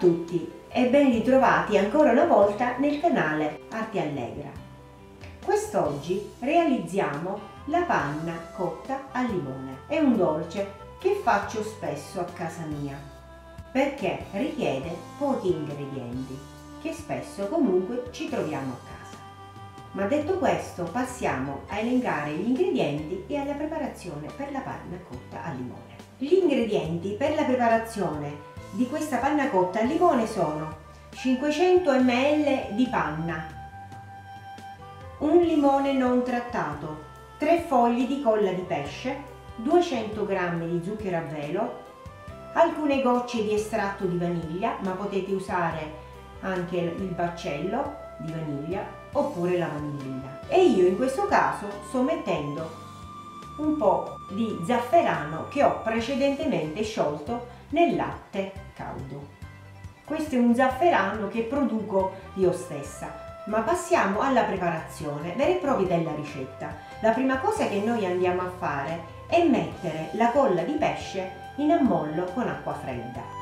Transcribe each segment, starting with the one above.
tutti e ben ritrovati ancora una volta nel canale Arte Allegra. Quest'oggi realizziamo la panna cotta al limone. È un dolce che faccio spesso a casa mia perché richiede pochi ingredienti che spesso comunque ci troviamo a casa. Ma detto questo, passiamo a elencare gli ingredienti e alla preparazione per la panna cotta al limone. Gli ingredienti per la preparazione di questa panna cotta al limone sono 500 ml di panna, un limone non trattato, 3 fogli di colla di pesce, 200 g di zucchero a velo, alcune gocce di estratto di vaniglia, ma potete usare anche il baccello di vaniglia oppure la vanillina. E io in questo caso sto mettendo un po' di zafferano che ho precedentemente sciolto nel latte caldo. Questo è un zafferano che produco io stessa. Ma passiamo alla preparazione vera e propria della ricetta. La prima cosa che noi andiamo a fare è mettere la colla di pesce in ammollo con acqua fredda.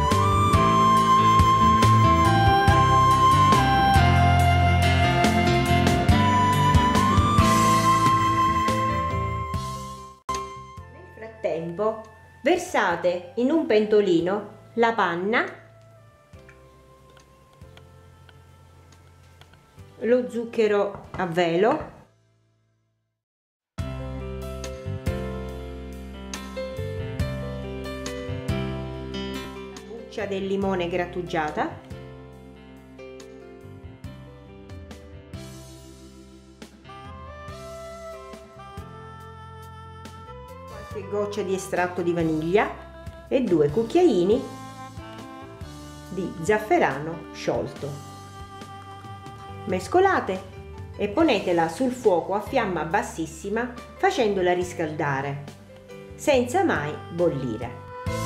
Versate in un pentolino la panna, lo zucchero a velo, la buccia del limone grattugiata, gocce di estratto di vaniglia e 2 cucchiaini di zafferano sciolto. Mescolate e ponetela sul fuoco a fiamma bassissima facendola riscaldare senza mai bollire.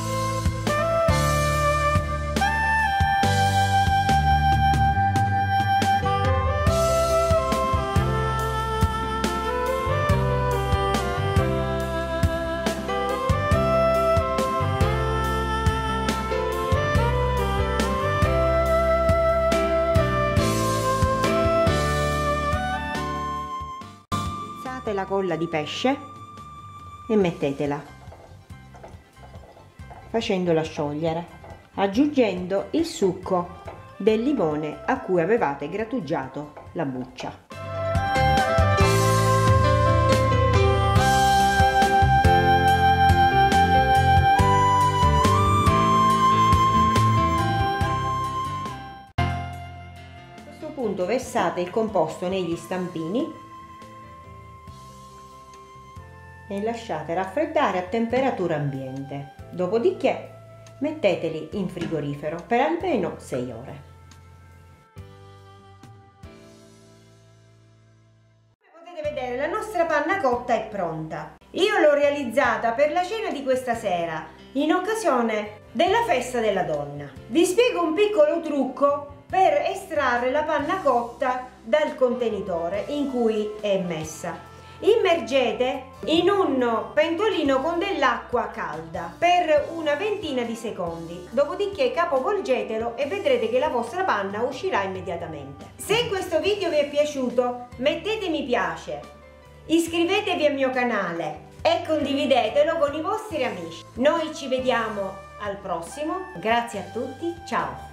La colla di pesce e mettetela facendola sciogliere, aggiungendo il succo del limone a cui avevate grattugiato la buccia. A questo punto versate il composto negli stampini e lasciate raffreddare a temperatura ambiente. Dopodiché metteteli in frigorifero per almeno 6 ore. Come potete vedere, la nostra panna cotta è pronta. Io l'ho realizzata per la cena di questa sera, in occasione della festa della donna. Vi spiego un piccolo trucco per estrarre la panna cotta dal contenitore in cui è messa. Immergete in un pentolino con dell'acqua calda per una ventina di secondi, dopodiché capovolgetelo e vedrete che la vostra panna uscirà immediatamente. Se questo video vi è piaciuto, mettete mi piace, iscrivetevi al mio canale e condividetelo con i vostri amici. Noi ci vediamo al prossimo, grazie a tutti, ciao!